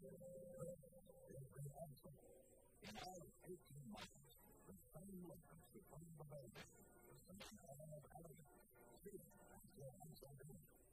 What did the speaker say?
In all 18 months, the same workers who owned the building, the same kind of elegance, see, Edsel